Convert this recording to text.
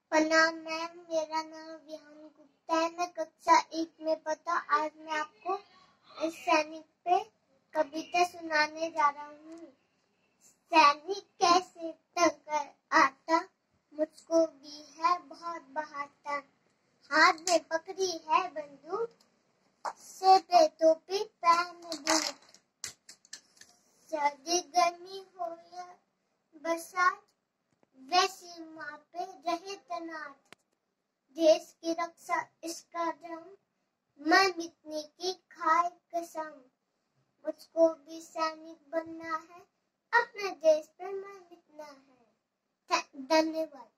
प्रणाम मैम, मेरा नाम विहान गुप्ता है। मैं कक्षा 1 में पढ़ता। आज मैं आपको इस सैनिक पे कविता सुनाने जा रहा हूँ। सैनिक कैसे टक्कर आता, मुझको भी है बहुत बहाता। हाथ में पकड़ी है बंदूक, सिर पे टोपी पहन बूट। सर्दी गर्मी हो या बरसात, वैसी माँ पे रहे तैनात। देश की रक्षा इसका दम, मैं मिटने की खाए कसम। मुझको भी सैनिक बनना है, अपने देश पे मैं मिटना है। धन्यवाद।